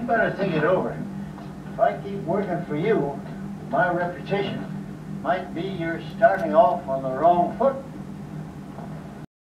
You better think it over. If I keep working for you, my reputation might be you're starting off on the wrong foot.